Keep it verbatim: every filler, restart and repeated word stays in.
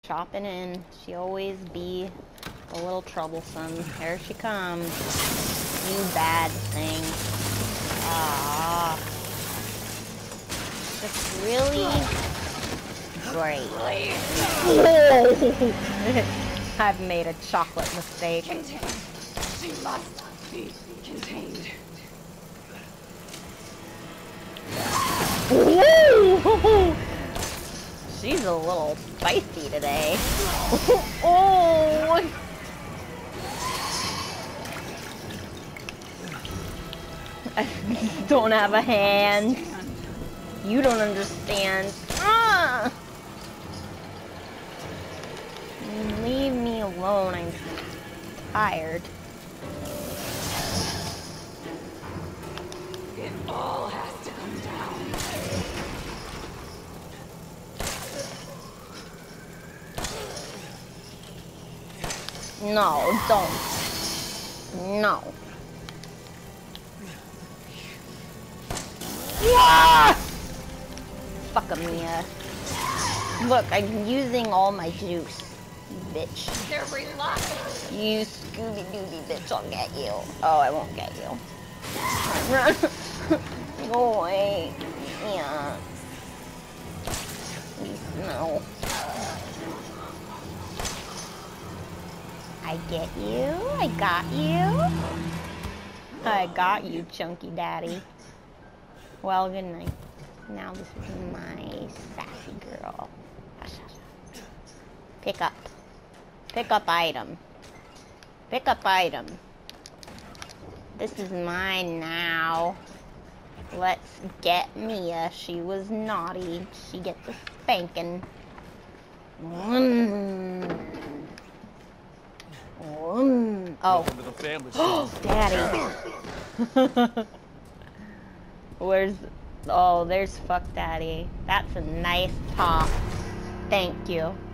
chopping in. She always be a little troublesome. Here she comes. You bad thing. Ah. Just really great. I've made a chocolate mistake. Contained. She must be contained. She's a little spicy today. Oh! I don't have a hand. You don't understand. Ah! Leave me alone. I'm tired. It all has to come down. No, don't. No. Yeah! Fuck Mia. Look, I'm using all my juice, you bitch. They're reluctant. You Scooby-Dooby bitch, I'll get you. Oh, I won't get you. Run. Go away. Yeah. You smell. I get you. I got you. I got you, chunky daddy. Well, good night. Now this is my sassy girl. Pick up. Pick up item. Pick up item. This is mine now. Let's get Mia. She was naughty. She gets a spanking. Mm. Mm. Oh. Oh, daddy. Where's... Oh, there's fuck daddy. That's a nice top. Thank you.